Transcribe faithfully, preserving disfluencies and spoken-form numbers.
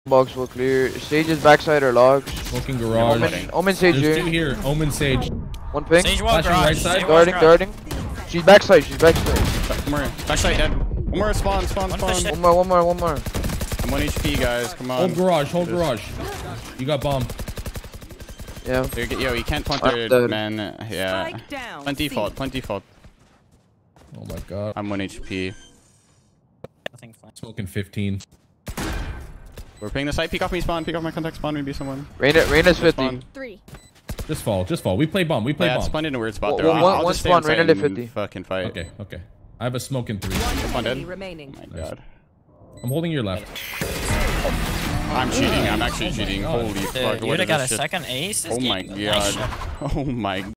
Box will clear. Sage is backside or logs. Smoking garage. Omen, Omen Sage There's here. two here. Omen Sage. One ping. Sage wall Flashing garage. right side. Sage wall Darting, garage. darting. She's backside. She's backside. One more. Backside dead. One more. Spawn, spawn, One spawn. push. One more, one more, one more. I'm one H P, guys. Come on. Hold garage. Hold garage. You got bomb. Yeah. Yo, yo, you can't punt I'm there, dead. man. Yeah. Strike down. Plenty C. fault. Plenty fault. Oh my god. I'm one H P. Nothing fine. Smoking fifteen. We're playing the side. Peek off me, spawn. Peek off my contact, spawn. Maybe someone. Reyna, Reyna's fifty. Spawn. Three. Just fall. Just fall. We play bomb. We play Yeah, bomb. spawn in a weird spot One- there. one- I'll, I'll one just stay spawn, inside Reyna to and fifty. fucking fight. Okay. Okay. I have a smoking three. Spawn dead. Enemy remaining. Oh my god. I'm holding your left. I'm cheating. I'm actually cheating. God. Holy Dude, fuck. you What would have is got a this shit? second ace. This Oh my game- nice god. shot. Oh my